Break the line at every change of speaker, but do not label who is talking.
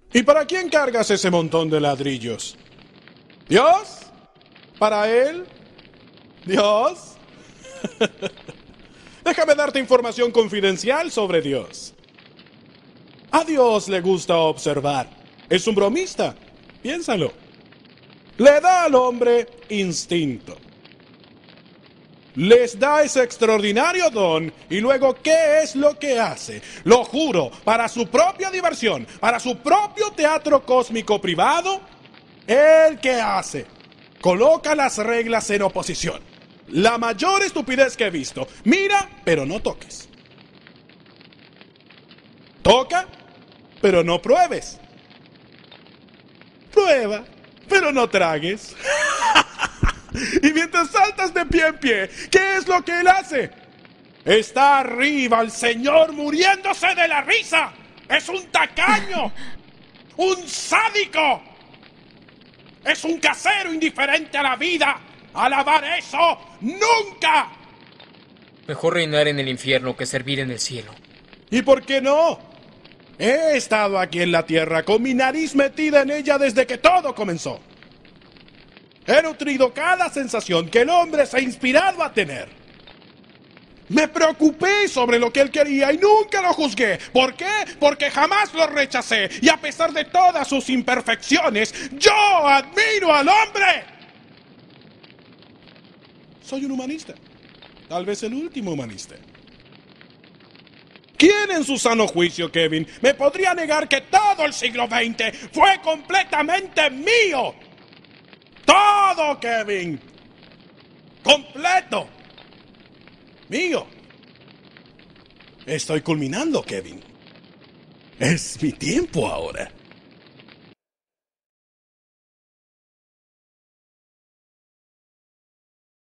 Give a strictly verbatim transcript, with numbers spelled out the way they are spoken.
¿Y para quién cargas ese montón de ladrillos? ¿Dios? ¿Para él? ¿Dios? Déjame darte información confidencial sobre Dios. A Dios le gusta observar. Es un bromista. Piénsalo. Le da al hombre instinto. Les da ese extraordinario don y luego, ¿qué es lo que hace? Lo juro, para su propia diversión, para su propio teatro cósmico privado, ¿el qué hace? Coloca las reglas en oposición. La mayor estupidez que he visto. Mira, pero no toques. Toca, pero no pruebes. Prueba, pero no tragues. Y mientras saltas de pie en pie, ¿qué es lo que él hace? Está arriba el señor muriéndose de la risa. Es un tacaño. Un sádico. Es un casero indiferente a la vida. Alabar eso, nunca.
Mejor reinar en el infierno que servir en el cielo.
¿Y por qué no? He estado aquí en la tierra con mi nariz metida en ella desde que todo comenzó. He nutrido cada sensación que el hombre se ha inspirado a tener. Me preocupé sobre lo que él quería y nunca lo juzgué. ¿Por qué? Porque jamás lo rechacé. Y a pesar de todas sus imperfecciones, yo admiro al hombre. Soy un humanista. Tal vez el último humanista. ¿Quién en su sano juicio, Kevin, me podría negar que todo el siglo veinte fue completamente mío? Todo, Kevin. Completo. Mío. Estoy culminando, Kevin. Es mi tiempo ahora.